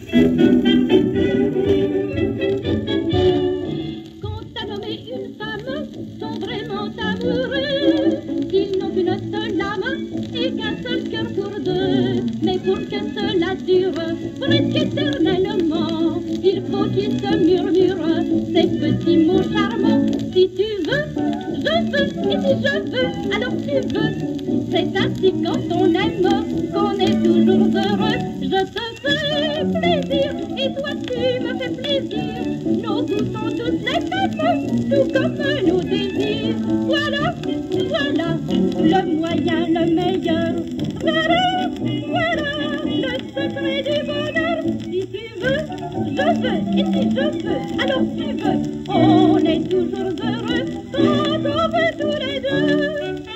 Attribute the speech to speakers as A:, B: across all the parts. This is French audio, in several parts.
A: Quand un homme et une femme sont vraiment amoureux, ils n'ont qu'une seule âme et qu'un seul cœur pour deux. Mais pour que cela dure presque éternellement, il faut qu'ils se murmurent ces petits mots charmants. Si tu veux, je veux, et si je veux, alors tu veux. C'est ainsi quand on aime qu'on est toujours heureux. Je te fais plaisir et toi tu me fais plaisir. Nos goûts sont tous les mêmes, tout comme nos désirs. Voilà, voilà, le moyen, le meilleur. Voilà, voilà, le secret du bonheur. Si tu veux, je veux, et si je veux, alors tu veux. On est toujours heureux quand on veut tous les deux.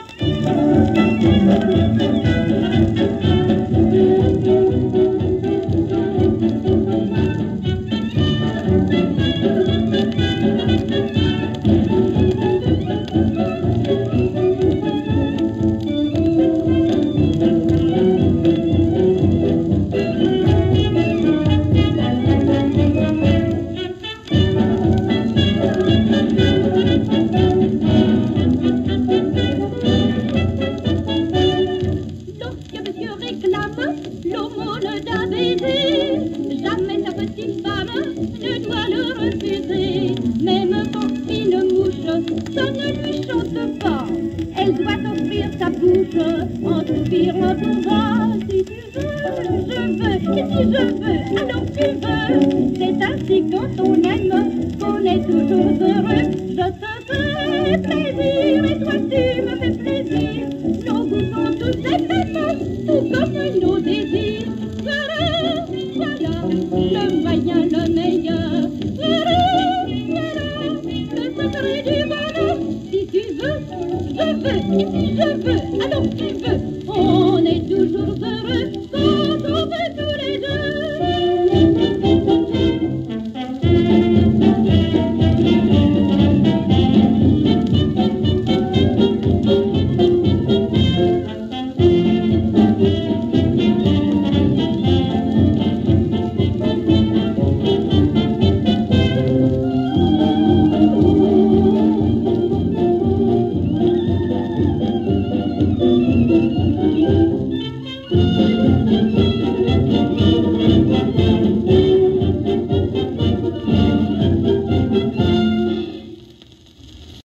A: L'aumône d'un baiser, jamais sa petite femme ne doit le refuser. Même quand une mouche, ça ne lui chante pas, elle doit offrir sa bouche en soupirant tout bas. Si tu veux, je veux, et si je veux, alors tu veux. C'est ainsi quand on aime qu'on est toujours heureux. Je te